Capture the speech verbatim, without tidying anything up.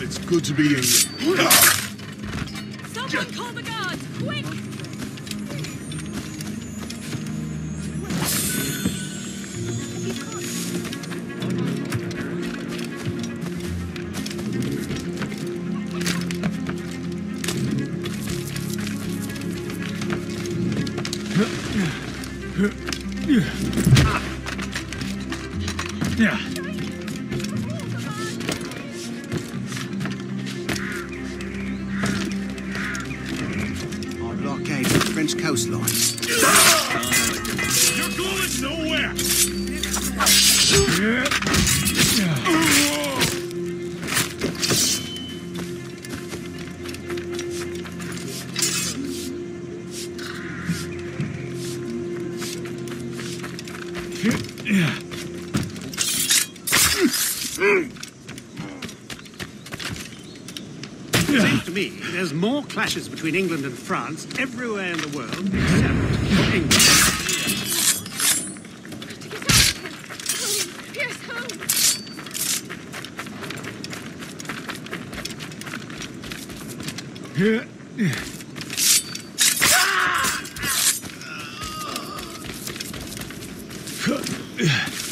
It's good to be England. Someone call the guards, quick! Yeah. Our blockade of the French coastline. You're going nowhere! Yeah. Seems to me there's more clashes between England and France everywhere in the world except England. Here's home! Yeah. Yeah. Yeah.